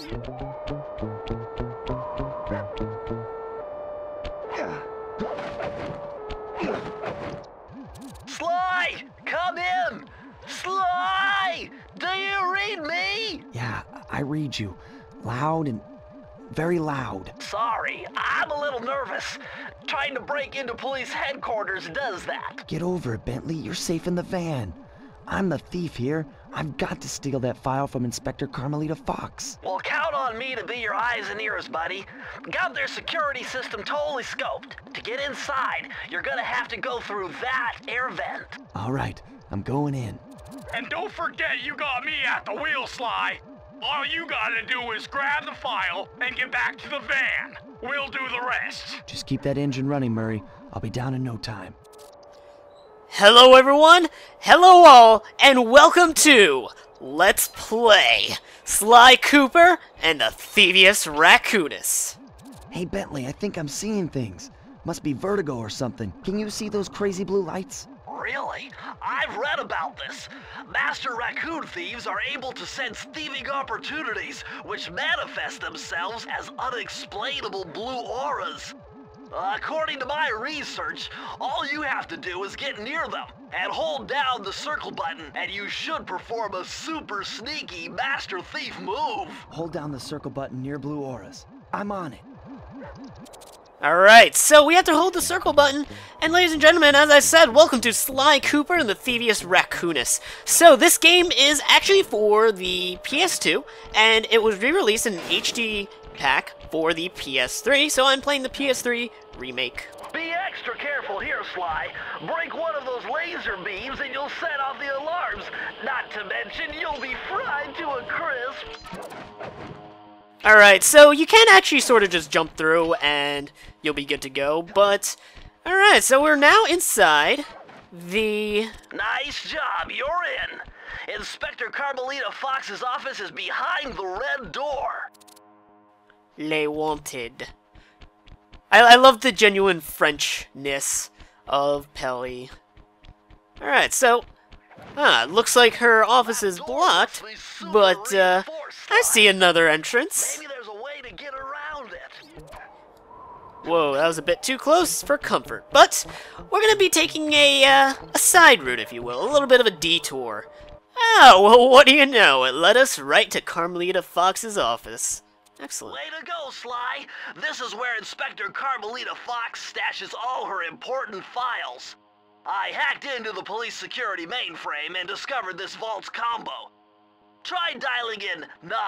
Sly! Come in! Sly! Do you read me? Yeah, I read you. Loud and very loud. Sorry, I'm a little nervous. Trying to break into police headquarters does that. Get over it, Bentley. You're safe in the van. I'm the thief here. I've got to steal that file from Inspector Carmelita Fox. Well, count on me to be your eyes and ears, buddy. Got their security system totally scoped. To get inside, you're gonna have to go through that air vent. All right, I'm going in. And don't forget you got me at the wheel, Sly. All you gotta do is grab the file and get back to the van. We'll do the rest. Just keep that engine running, Murray. I'll be down in no time. Hello everyone, hello all, and welcome to Let's Play Sly Cooper and the Thievius Raccoonus. Hey, Bentley, I think I'm seeing things. Must be vertigo or something. Can you see those crazy blue lights? Really? I've read about this. Master raccoon thieves are able to sense thieving opportunities, which manifest themselves as unexplainable blue auras. According to my research, all you have to do is get near them and hold down the circle button, and you should perform a super sneaky master thief move. Hold down the circle button near blue auras. I'm on it. Alright, so we have to hold the circle button, and ladies and gentlemen, as I said, welcome to Sly Cooper and the Thievius Raccoonus. So this game is actually for the PS2, and it was re-released in an HD pack for the PS3, so I'm playing the PS3 remake. Be extra careful here, Sly. Break one of those laser beams and you'll set off the alarms. Not to mention, you'll be fried to a crisp. Alright, so you can actually sort of just jump through and you'll be good to go, but... Alright, so we're now inside the... Nice job, you're in. Inspector Carmelita Fox's office is behind the red door. Les Wanted. I love the genuine Frenchness of Pelly. Alright, so... looks like her office is blocked, but, I see another entrance. Maybe there's a way to get around it. Whoa, that was a bit too close for comfort. But, we're gonna be taking a side route, if you will. A little bit of a detour. Oh, well, what do you know? It led us right to Carmelita Fox's office. Excellent. Way to go, Sly. This is where Inspector Carmelita Fox stashes all her important files. I hacked into the police security mainframe and discovered this vault's combo. Try dialing in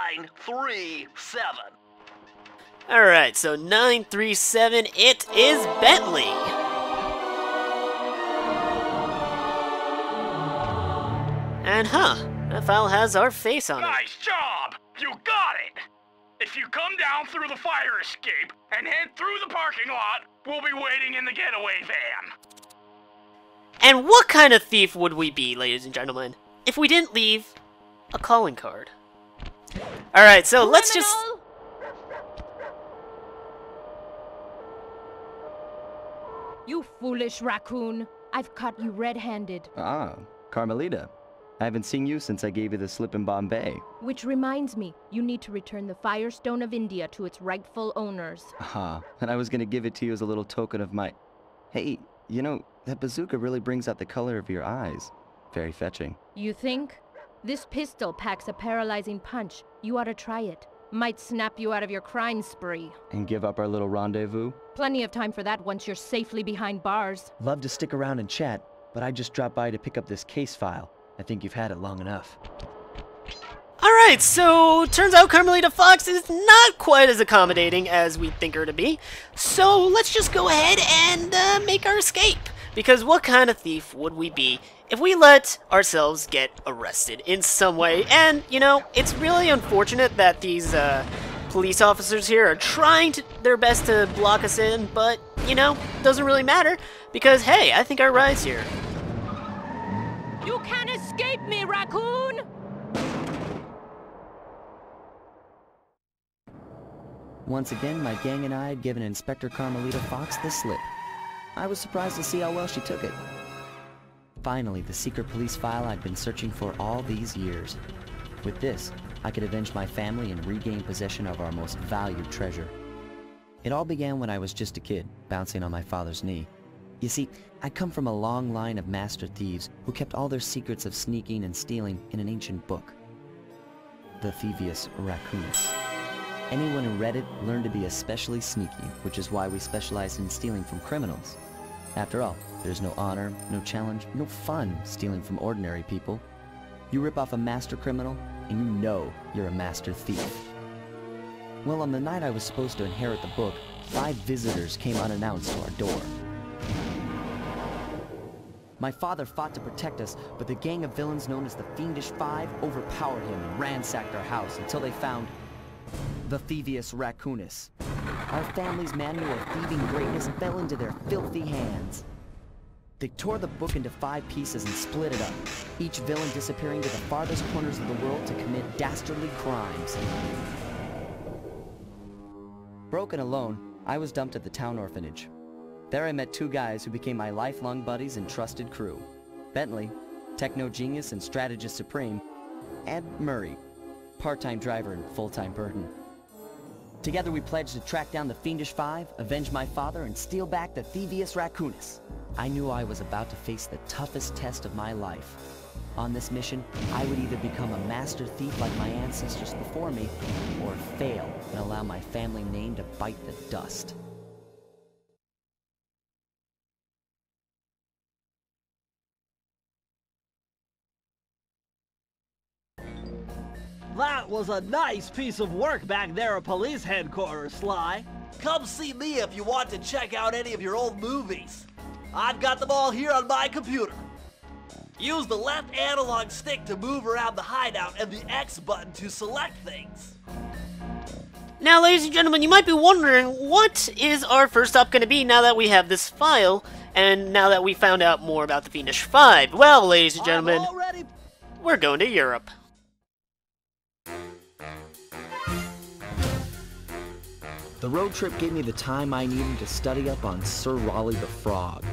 937. Alright, so 937, it is Bentley. And that file has our face on it. Nice job! You got it! If you come down through the fire escape and head through the parking lot, we'll be waiting in the getaway van. And what kind of thief would we be, ladies and gentlemen, if we didn't leave a calling card? Alright, so let's just... You foolish raccoon. I've caught you red-handed. Ah, Carmelita. I haven't seen you since I gave you the slip in Bombay. Which reminds me, you need to return the Firestone of India to its rightful owners. And I was gonna give it to you as a little token of my... Hey, you know, that bazooka really brings out the color of your eyes. Very fetching. You think? This pistol packs a paralyzing punch. You ought to try it. Might snap you out of your crime spree. And give up our little rendezvous? Plenty of time for that once you're safely behind bars. Love to stick around and chat, but I just dropped by to pick up this case file. I think you've had it long enough. Alright, so turns out Carmelita Fox is not quite as accommodating as we think her to be. So let's just go ahead and make our escape. Because what kind of thief would we be if we let ourselves get arrested in some way? And, you know, it's really unfortunate that these police officers here are trying their best to block us in, but, you know, doesn't really matter. Because, hey, I think our ride's here. You can't escape me, raccoon! Once again, my gang and I had given Inspector Carmelita Fox the slip. I was surprised to see how well she took it. Finally, the secret police file I'd been searching for all these years. With this, I could avenge my family and regain possession of our most valued treasure. It all began when I was just a kid, bouncing on my father's knee. You see, I come from a long line of master thieves who kept all their secrets of sneaking and stealing in an ancient book, the Thievius Racoonus. Anyone who read it learned to be especially sneaky, which is why we specialize in stealing from criminals. After all, there's no honor, no challenge, no fun stealing from ordinary people. You rip off a master criminal, and you know you're a master thief. Well, on the night I was supposed to inherit the book, 5 visitors came unannounced to our door. My father fought to protect us, but the gang of villains known as the Fiendish Five overpowered him and ransacked our house until they found the Thievius Racoonus. Our family's manual of thieving greatness fell into their filthy hands. They tore the book into 5 pieces and split it up, each villain disappearing to the farthest corners of the world to commit dastardly crimes. Broken alone, I was dumped at the town orphanage. There I met 2 guys who became my lifelong buddies and trusted crew. Bentley, techno genius and strategist supreme, and Murray, part-time driver and full-time burden. Together we pledged to track down the Fiendish Five, avenge my father, and steal back the Thievius Racoonus. I knew I was about to face the toughest test of my life. On this mission, I would either become a master thief like my ancestors before me, or fail and allow my family name to bite the dust. That was a nice piece of work back there at police headquarters, Sly. Come see me if you want to check out any of your old movies. I've got them all here on my computer. Use the left analog stick to move around the hideout and the X button to select things. Now, ladies and gentlemen, you might be wondering, what is our first stop going to be now that we have this file, and now that we found out more about the Fiendish Five? Well, ladies and gentlemen, we're going to Europe. The road trip gave me the time I needed to study up on Sir Raleigh the Frog.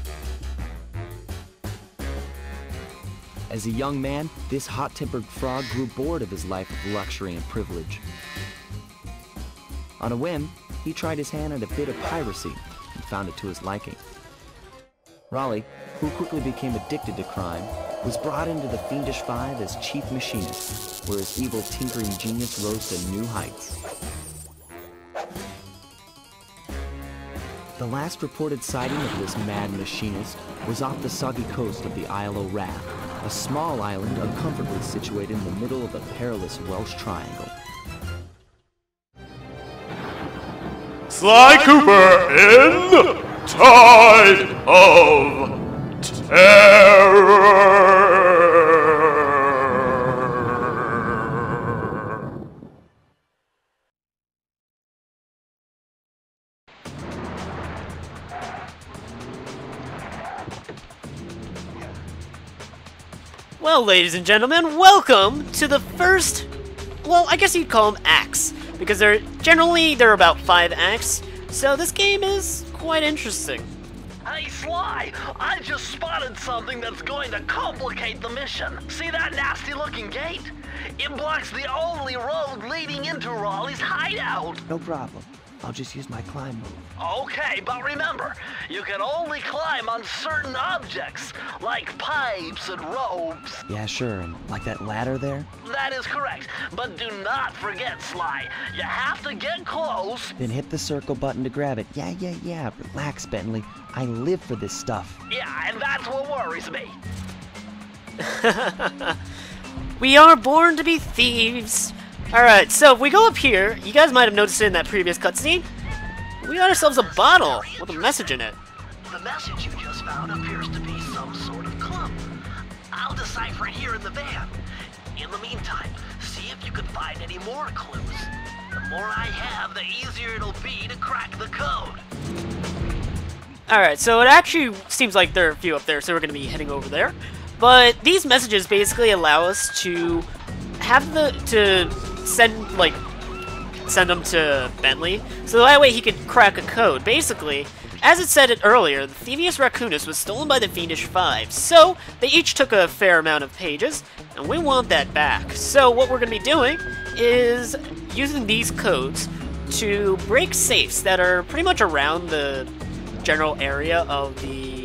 As a young man, this hot-tempered frog grew bored of his life of luxury and privilege. On a whim, he tried his hand at a bit of piracy and found it to his liking. Raleigh, who quickly became addicted to crime, was brought into the Fiendish Five as chief machinist, where his evil tinkering genius rose to new heights. The last reported sighting of this mad machinist was off the soggy coast of the Isle of Wrath, a small island uncomfortably situated in the middle of a perilous Welsh triangle. Sly Cooper in Tide of Terror. Well, ladies and gentlemen, welcome to the first, well, I guess you'd call them acts, because they're about 5 acts, so this game is quite interesting. Hey, Sly, I just spotted something that's going to complicate the mission. See that nasty-looking gate? It blocks the only road leading into Raleigh's hideout. No problem. I'll just use my climb move. Okay, but remember, you can only climb on certain objects, like pipes and ropes. Yeah, sure, and like that ladder there? That is correct, but do not forget, Sly. You have to get close. Then hit the circle button to grab it. Yeah. Relax, Bentley. I live for this stuff. Yeah, and that's what worries me. We are born to be thieves. Alright, so if we go up here, you guys might have noticed it in that previous cutscene. We got ourselves a bottle with a message in it. The message you just found appears to be some sort of clue. I'll decipher it here in the van. In the meantime, see if you can find any more clues. The more I have, the easier it'll be to crack the code. Alright, so it actually seems like there are a few up there, so we're going to be heading over there. But these messages basically allow us to send them to Bentley, so that way he could crack a code. Basically, as it said earlier, the Thievius Racoonus was stolen by the Fiendish Five, so they each took a fair amount of pages, and we want that back. So what we're going to be doing is using these codes to break safes that are pretty much around the general area of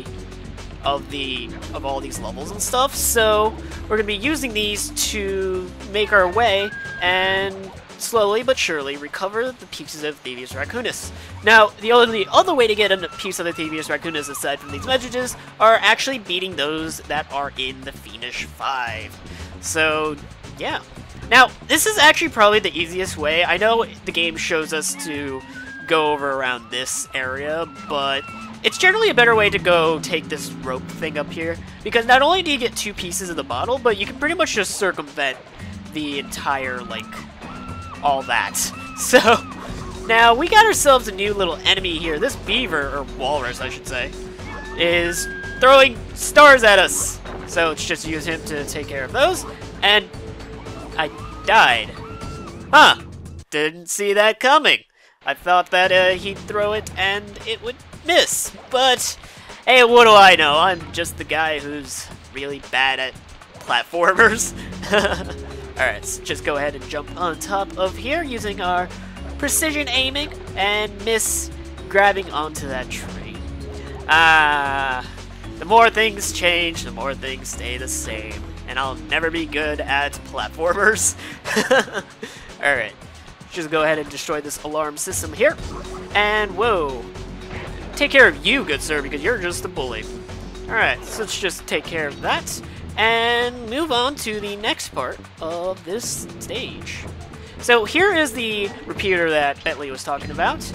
all these levels and stuff. So we're going to be using these to make our way and slowly but surely recover the pieces of Thievius Raccoonus. Now, the only other way to get a piece of the Thievius Raccoonus aside from these messages are actually beating those that are in the Fiendish Five. So, yeah. Now, this is actually probably the easiest way. I know the game shows us to go over around this area, but it's generally a better way to go take this rope thing up here, because not only do you get 2 pieces of the bottle, but you can pretty much just circumvent the entire, like, all that. So, now we got ourselves a new little enemy here. This beaver, or walrus I should say, is throwing stars at us. So let's just use him to take care of those. And I died. Huh. Didn't see that coming. I thought that he'd throw it and it would miss. But, hey, what do I know? I'm just the guy who's really bad at platformers. Alright, let's just go ahead and jump on top of here using our precision aiming and miss grabbing onto that tree. The more things change, the more things stay the same. And I'll never be good at platformers. Alright, just go ahead and destroy this alarm system here. And whoa. Take care of you, good sir, because you're just a bully. Alright, so let's just take care of that and move on to the next part of this stage. So here is the repeater that Bentley was talking about,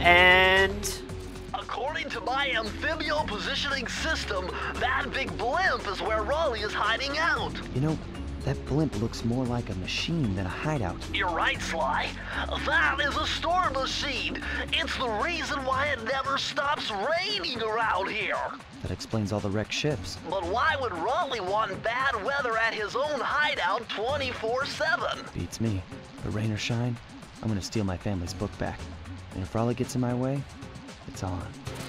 and according to my amphibio positioning system, that big blimp is where Raleigh is hiding out. You know, that blimp looks more like a machine than a hideout. You're right, Sly. That is a storm machine. It's the reason why it never stops raining around here. That explains all the wrecked ships. But why would Raleigh want bad weather at his own hideout 24/7? Beats me. But rain or shine, I'm gonna steal my family's book back. And if Raleigh gets in my way, it's on.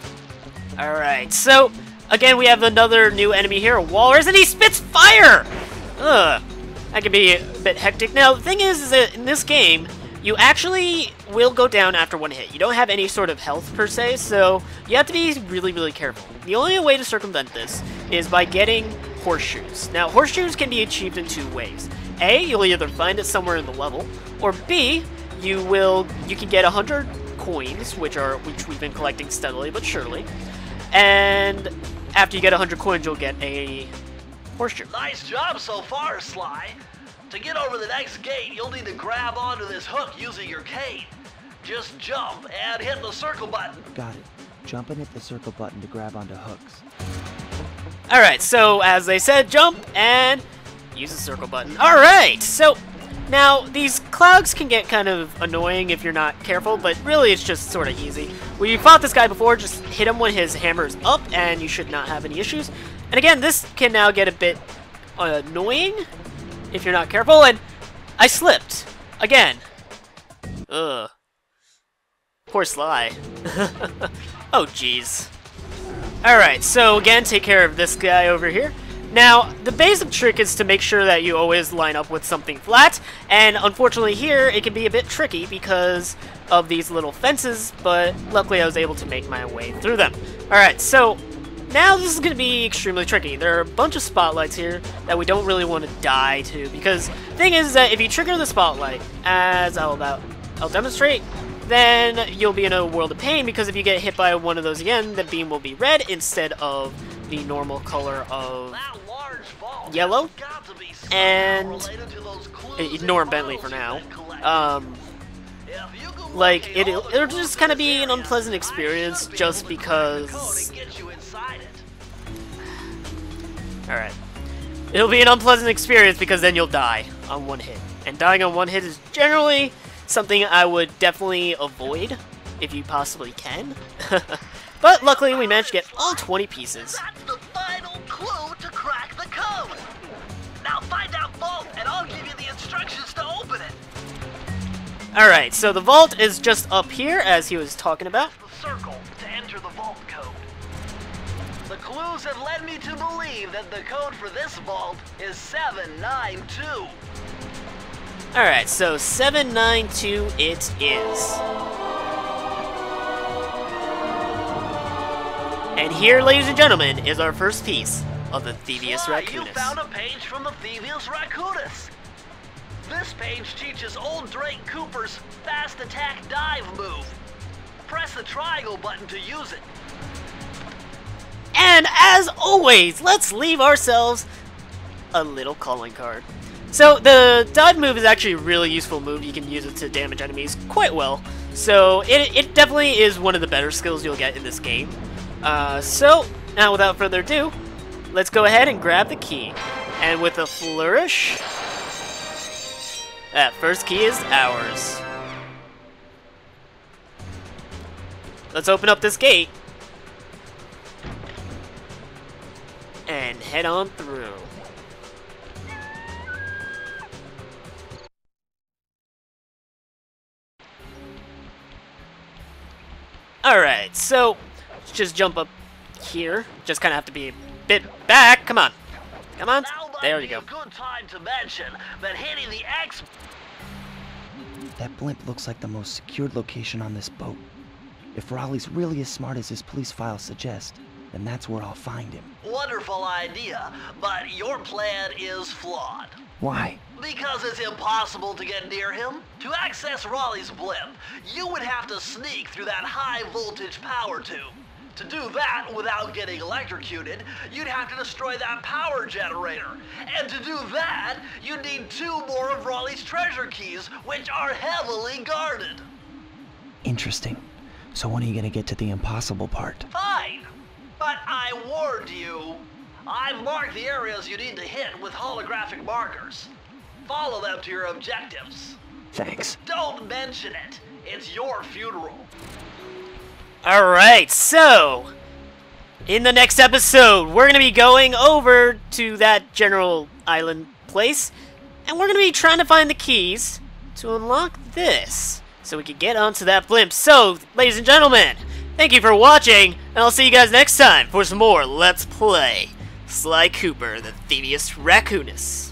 alright, so again we have another new enemy here, a walrus, and he spits fire! Ugh, that can be a bit hectic. Now, the thing is that in this game, you actually will go down after one hit. You don't have any sort of health per se, so you have to be really, really careful. The only way to circumvent this is by getting horseshoes. Now, horseshoes can be achieved in 2 ways. A, you'll either find it somewhere in the level, or B, you can get 100 coins, which we've been collecting steadily but surely. And after you get 100 coins, you'll get a horseshoe. Nice job so far, Sly. To get over the next gate, you'll need to grab onto this hook using your cane. Just jump and hit the circle button. Got it. Jump and hit the circle button to grab onto hooks. Alright, so as they said, jump and use the circle button. Alright, so now these clouds can get kind of annoying if you're not careful, but really it's just sort of easy. When you fought this guy before, just hit him when his hammer is up and you should not have any issues. And again, this can now get a bit annoying if you're not careful, and I slipped. Again. Ugh. Poor Sly. Oh, jeez. Alright, so again, take care of this guy over here. Now, the basic trick is to make sure that you always line up with something flat, and unfortunately here, it can be a bit tricky because of these little fences, but luckily I was able to make my way through them. Alright, so now this is going to be extremely tricky. There are a bunch of spotlights here that we don't really want to die to, because the thing is that if you trigger the spotlight, as I'll demonstrate, then you'll be in a world of pain, because if you get hit by one of those again, the beam will be red instead of the normal color of yellow. And ignore Bentley for now. Like, it'll just kind of be an unpleasant experience just because. Alright. It'll be an unpleasant experience because then you'll die on one hit. And dying on one hit is generally something I would definitely avoid if you possibly can. But luckily we managed to get all 20 pieces. That's the final clue to crack the code. Now find that vault and I'll give you the instructions to open it. Alright, so the vault is just up here as he was talking about. The circle to enter the vault. Clues have led me to believe that the code for this vault is 792. Alright, so 792 it is. And here, ladies and gentlemen, is our first piece of the Thievius Sly, Raccoonus. you found a page from the Thievius Raccoonus. This page teaches old Drake Cooper's fast attack dive move. Press the triangle button to use it. And as always, let's leave ourselves a little calling card. So the dive move is actually a really useful move. You can use it to damage enemies quite well. So it definitely is one of the better skills you'll get in this game. So now without further ado, let's go ahead and grab the key. And with a flourish, that first key is ours. Let's open up this gate and head on through. Alright, so let's just jump up here. Just kind of have to be a bit back. Come on. Come on. There you go. Good time to mention that hitting the X. That blimp looks like the most secured location on this boat. If Raleigh's really as smart as his police files suggest, then that's where I'll find him. Wonderful idea, but your plan is flawed. Why? Because it's impossible to get near him. To access Raleigh's blimp, you would have to sneak through that high-voltage power tube. To do that without getting electrocuted, you'd have to destroy that power generator. And to do that, you'd need 2 more of Raleigh's treasure keys, which are heavily guarded. Interesting. So when are you gonna get to the impossible part? Fine, but I warned you. I've marked the areas you need to hit with holographic markers. Follow them to your objectives. Thanks. Don't mention it. It's your funeral. Alright, so in the next episode, we're going to be going over to that general island place, and we're going to be trying to find the keys to unlock this, so we can get onto that blimp. So, ladies and gentlemen, thank you for watching, and I'll see you guys next time for some more Let's Play Sly Cooper, the Thievius Raccoonus.